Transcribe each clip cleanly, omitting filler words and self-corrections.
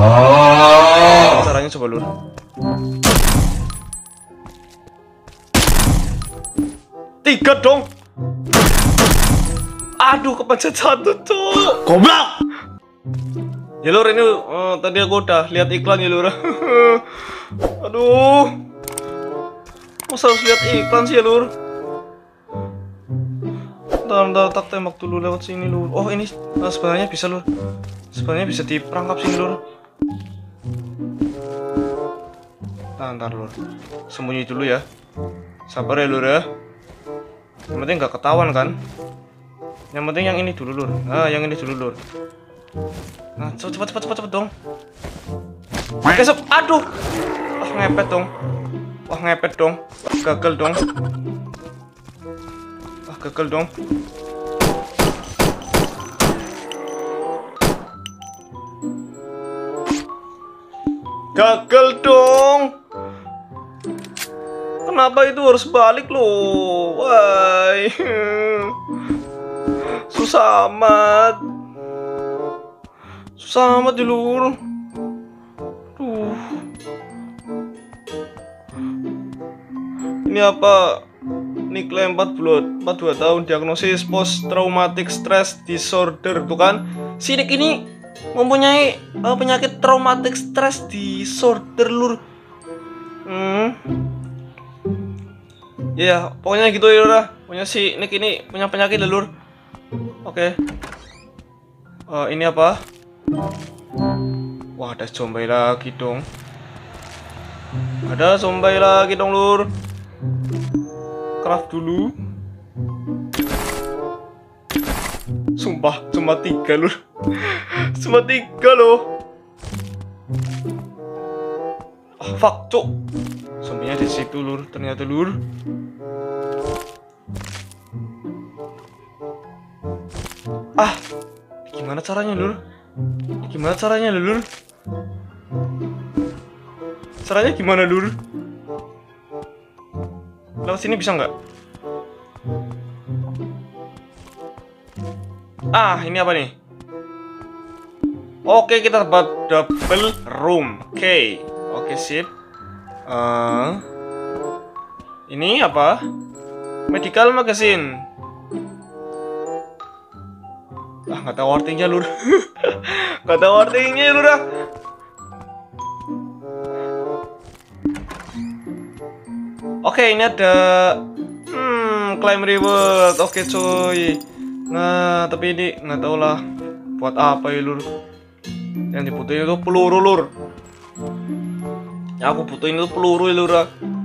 Caranya coba lur. Tiga dong. Aduh, kepencet satu cuk. Goblok. Ya lur, ini tadi aku udah lihat iklan ya lur. Aduh, masa harus lihat iklan sih ya lur. Ntar tak tembak dulu lewat sini lur. Oh ini sebenarnya bisa lur. Sebenarnya bisa diperangkap sini lur. Ntar lur, sembunyi dulu ya. Sabar ya lur ya. Yang penting nggak ketahuan kan. Yang penting yang ini dulu lur. Nah yang ini dulu lur. Nah cepet dong. Oke sob. Aduh. Wah ngepet dong. Wah ngepet dong. Gagal dong. Wah gagal dong. Gagal dong. Kenapa itu harus balik loh? Why? Susah amat. Susah amat ya lur. Duh. Ini apa? Nickle 42 tahun, diagnosis post traumatic stress disorder. Tuh kan, si Nick ini mempunyai penyakit traumatic stress disorder lur. Ya, pokoknya gitu ya lur. Pokoknya si Nick ini punya penyakit ya lur. Oke. Ini apa? Wah, ada zombie lagi dong. Ada zombie lagi dong lur. Craft dulu. Sumpah, cuma 3 lur. Cuma 3 loh. Oh, fuck, cok. Zombinya di situ lur, ternyata lur. Ah, gimana caranya lur? Gimana caranya lur? Caranya gimana lur? Lewat sini bisa nggak? Ah, ini apa nih? Oke, kita dapat double room. Oke, sip. Ini apa? Medical magazine. Ah, nggak tahu artinya lur. Nggak tahu artinya lur ah. Oke, ini ada claim reward. Oke cuy. Nah, tapi ini nggak tahu lah buat apa ya lur. Yang dibutuhin itu peluru lur. Yang aku butuhin itu peluru ya lur.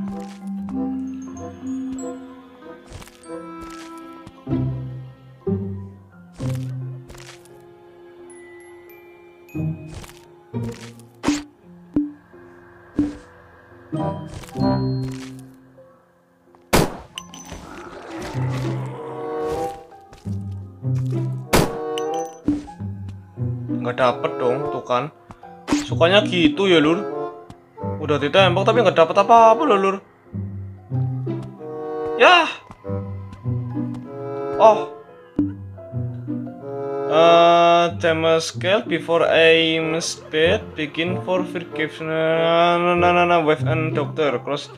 Nggak dapet dong, tuh kan. Sukanya gitu ya lur. Udah ditembak tapi nggak dapet apa-apa loh lur. Yah. Oh. Tema scale before aim speed begin for forgiveness. Wave and doctor cross.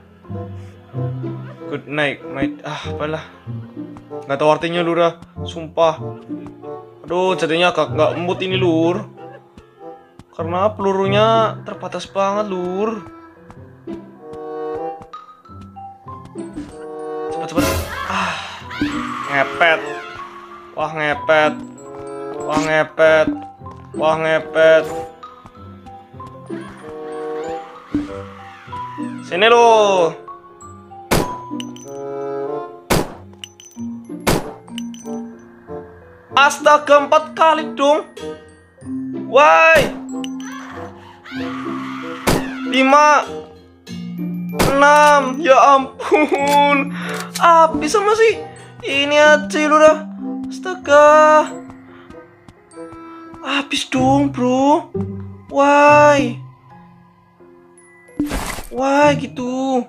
Good night, mate. Ah, apalah. Nggak tahu artinya lur ah. Sumpah. Aduh, jadinya agak nggak mood ini lur. Karena pelurunya terbatas banget lur. Cepet. Ah, ngepet. Wah ngepet. Wah ngepet. Wah ngepet. Sini lo. Astaga, 4 kali dong. Why? 5 6. Ya ampun. Habis sama sih. Ini aja lu dah. Astaga. Habis dong, bro. Why? Why gitu?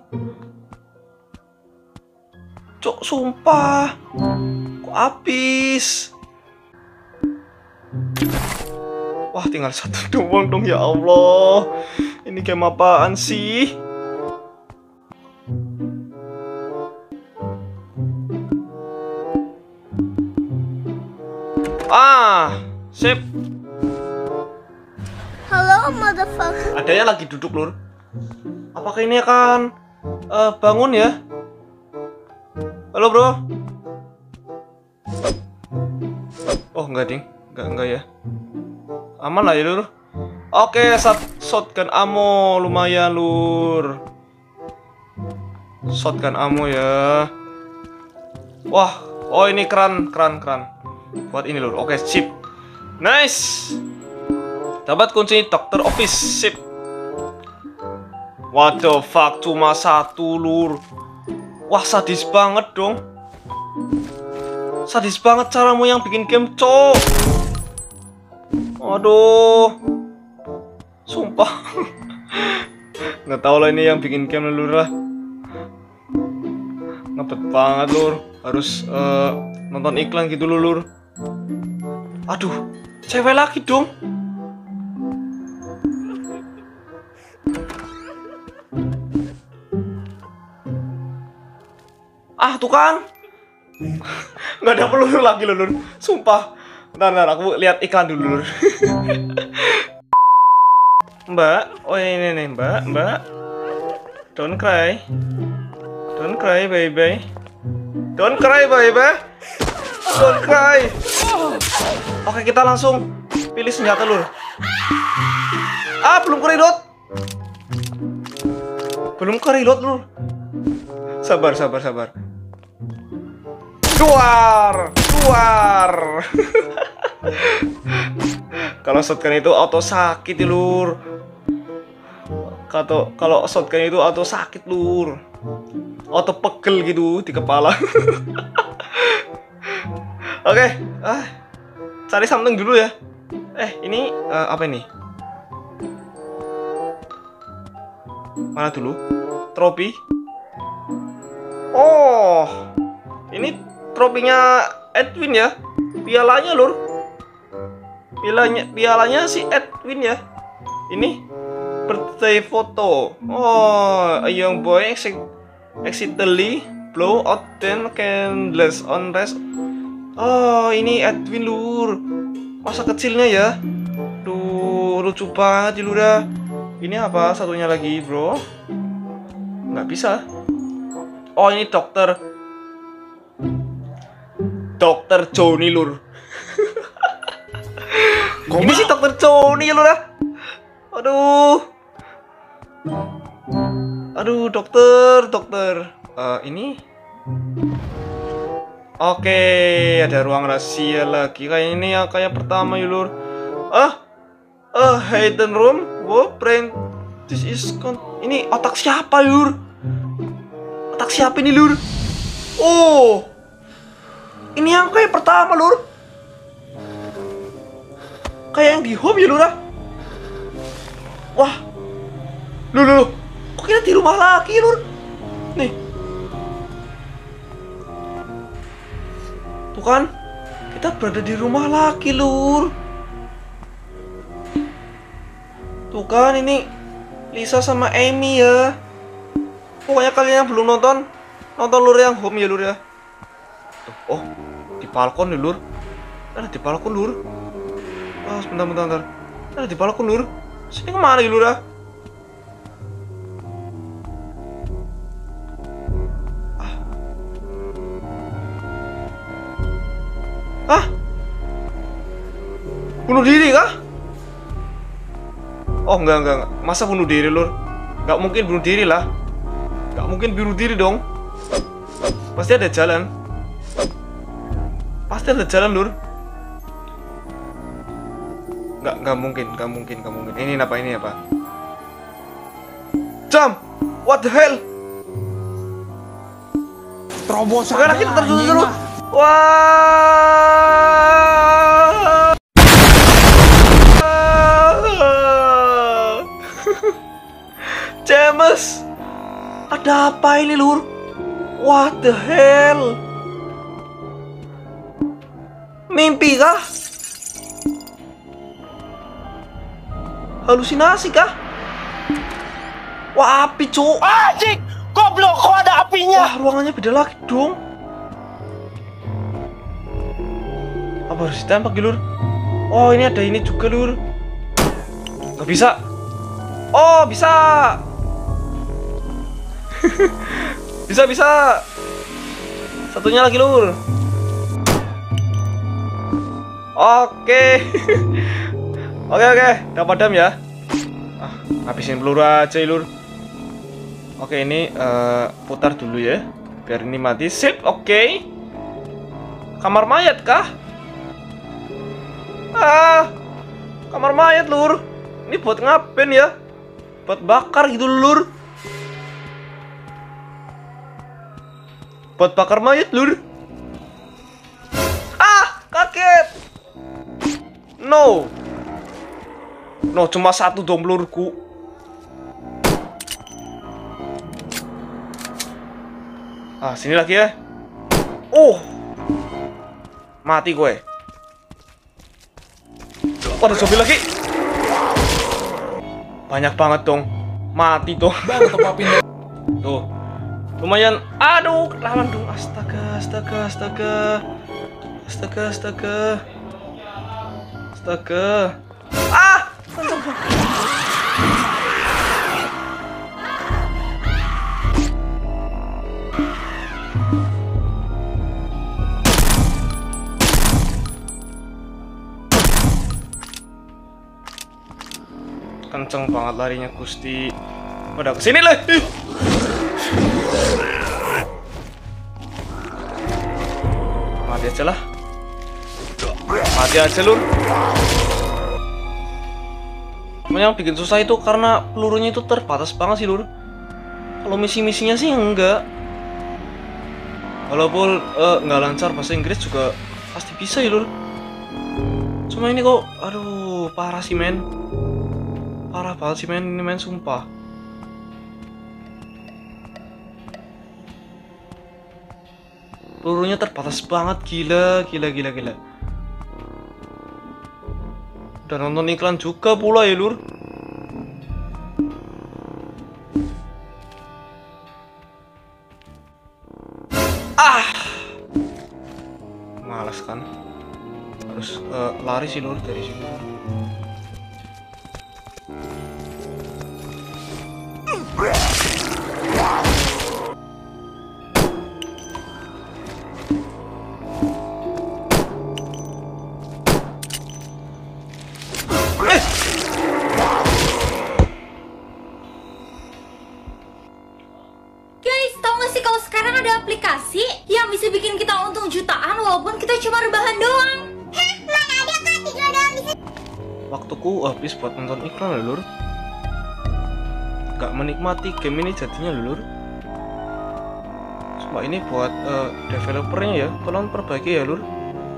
Cok, sumpah. Kok habis? Wah, tinggal satu doang dong, ya Allah. Ini game apaan sih? Sip. Halo, motherfucker. Adanya lagi duduk, Lur. Apakah ini akan bangun ya? Halo, bro. Oh, enggak, ding. Enggak ya. Aman lah ya, Lur. Oke, shotgun ammo lumayan, Lur. Shotgun ammo ya. Wah, oh ini keran. Buat ini, Lur. Oke, sip. Nice. Dapat kunci dokter office, sip. What the fuck, cuma satu, Lur. Wah, sadis banget dong. Sadis banget caramu yang bikin game, cok. Aduh, sumpah. Nggak tahu lah ini yang bikin game, Lur lah. Ngebet banget, Lur. Harus nonton iklan gitu, Lur. Aduh, cewek lagi dong. Tuh kan. Nggak ada peluru lagi, Lur. Sumpah. Bentar, aku lihat iklan dulu, Lur. Mbak, oh ini nih, Mbak. Don't cry, baby. Don't cry, baby. Don't cry. Oke, kita langsung pilih senjata, Lur. Belum ke-reload, Lur. Sabar. Keluar. Kalau shotgun itu auto sakit, Lur. Kalau shotgun itu auto sakit, Lur. Auto pegel gitu di kepala. Oke, cari something dulu ya. Ini apa ini? Mana dulu? Trofi. Oh, ini tropinya Edwin ya. Pialanya, Lur. Pialanya si Edwin ya. Ini birthday photo. Oh, a young boy accidentally blow out 10 candles on rest. Oh, ini Edwin, Lur. Masa kecilnya ya. Duh, lucu banget, Lur ya. Ini apa satunya lagi, bro? Nggak bisa. Oh, ini Dokter Johnny, Lur. Ini sih Dokter Johnny, Lur ya. Aduh, dokter. Ini. Oke, ada ruang rahasia lagi. Kayak ini ya, kayak pertama ya, Lur. Hidden room. Wow, brain. This is ini otak siapa, Lur? Otak siapa ini, Lur? Oh, ini yang kayak pertama, Lur. Kayak yang di home ya, Lur. Wah, Lur. Kok kita di rumah lagi, Lur? Nih. Tuh kan, kita berada di rumah lagi, Lur. Tuh kan, ini Lisa sama Amy ya. Pokoknya kalian yang belum nonton Lur yang home ya, Lur ya. Oh, di balkon nih, Lur. Ada di balkon, Lur. Sebentar. Ada di balkon, Lur. Sini kemana ya, Lur ya? Bunuh diri kah? Oh, enggak. Masa bunuh diri, Lur? Nggak mungkin bunuh diri lah. Nggak mungkin bunuh diri dong. Pasti ada jalan. Lur. Nggak mungkin. Ini apa? Jam! What the hell? Terobos sekarang aja, kita terus. anjing. Wah! James! Ada apa ini, Lur? What the hell? Mimpi kah? Halusinasi kah? Wah, api, cuk. Anjing, goblok, kok ada apinya? Wah, ruangannya beda lagi dong. Apa harus ditembak, Lur? Oh, ini ada ini juga, Lur. Nggak bisa. Oh, bisa. Bisa. Satunya lagi, Lur. Oke. Oke. Udah padam ya. Habisin peluru aja, Lur. Oke, ini putar dulu ya. Biar ini mati. Sip, oke. Kamar mayat kah? Kamar mayat, Lur. Ini buat ngapain ya? Buat bakar gitu, Lur. Buat bakar mayat, Lur. Kaget. No, cuma satu dong pelurku. Sini lagi ya. Mati gue. Ada zombie lagi. Banyak banget dong. Mati dong. Tuh. Lumayan. Aduh, ketahuan dong. Astaga. Kenceng banget larinya Gusti. Udah kesini lah. Mati aja lah. Mati aja, Lur. Cuma yang bikin susah itu karena pelurunya itu terbatas banget sih, Lur. Kalau misi-misinya sih enggak. Walaupun nggak lancar bahasa Inggris juga pasti bisa ya, Lur. Cuma ini kok, aduh, parah sih, men. Parah banget sih, men. Ini, men, sumpah. Pelurunya terbatas banget, gila. Udah nonton iklan juga pula ya, Lur. Malas kan. Harus lari sih, Lur, dari sini. Aplikasi yang bisa bikin kita untung jutaan walaupun kita cuma rebahan doang. Hah, mana ada kan 3 doang bisa. Waktuku habis buat nonton iklan ya, Lur. Gak menikmati game ini jadinya, Lur. Coba ini buat developernya ya, tolong perbaiki ya, Lur.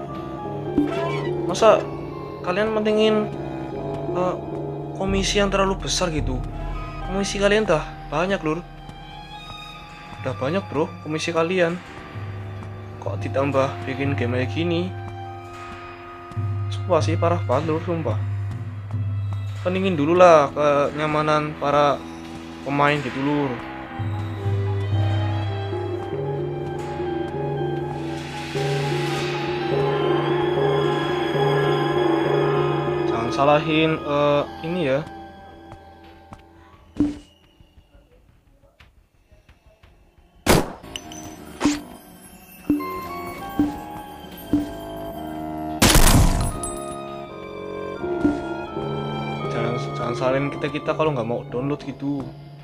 Masa kalian mentingin komisi yang terlalu besar gitu? Komisi kalian dah banyak, Lur. Udah banyak, bro, komisi kalian. Kok ditambah bikin game kayak gini? Sumpah sih, parah banget, Lur, sumpah. Peningin dulu lah kenyamanan para pemain gitu, Lur. Jangan salahin ini ya. Jangan salahin kita kalau nggak mau download gitu.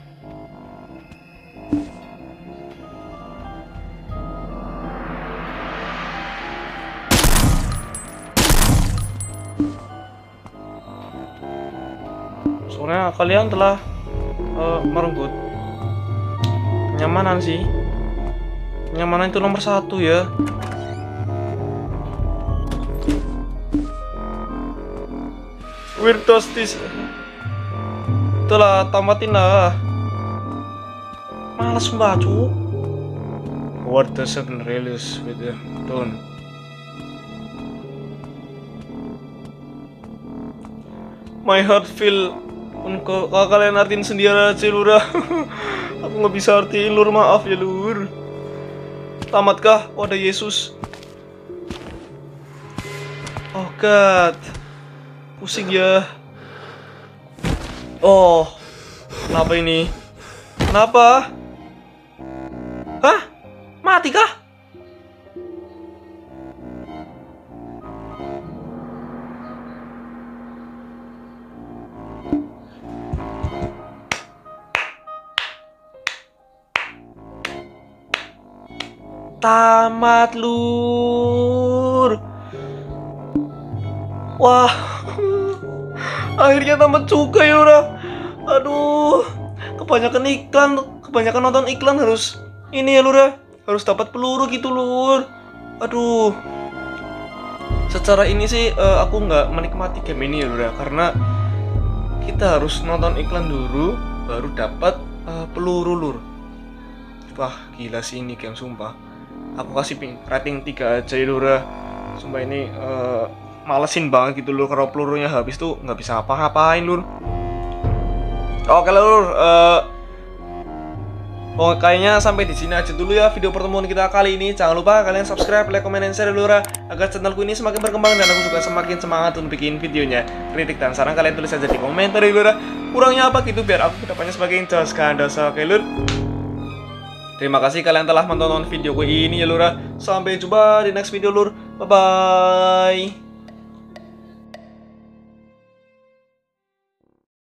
Soalnya kalian telah merenggut kenyamanan sih. Kenyamanan itu nomor 1 ya. Where does this? Itulah, tamatin lah. Males baca. What doesn't release with the tone? My heart feel Kalau kalian artiin sendiri aja lur. Aku nggak bisa artiin lur, maaf ya lur. Tamatkah? Oh, ada Yesus. Oh God, pusing ya. Oh, kenapa ini? Kenapa? Hah? Mati kah? Tamat lur. Wah, akhirnya tamat juga ya lur. Aduh, kebanyakan nonton iklan harus ini ya lur ya. Harus dapat peluru gitu lur. Aduh, secara ini sih aku nggak menikmati game ini ya lur ya, karena kita harus nonton iklan dulu baru dapat peluru lur. Wah, gila sih ini game sumpah. Aku kasih rating 3 aja ya lur ya. Sumpah ini malesin banget gitu lur, kalau pelurunya habis tuh nggak bisa apa-apain lur. Oke lur, kayaknya sampai di sini aja dulu ya video pertemuan kita kali ini. Jangan lupa kalian subscribe, like, comment, dan share lur ya, agar channelku ini semakin berkembang dan aku juga semakin semangat untuk bikin videonya. Kritik dan saran kalian tulis aja di komentar ya lur ya. Kurangnya apa gitu biar aku kedepannya semakin jelaskan dosa. Oke lur, terima kasih kalian telah menonton video gue ini ya lur. Sampai jumpa di next video lur. Bye bye.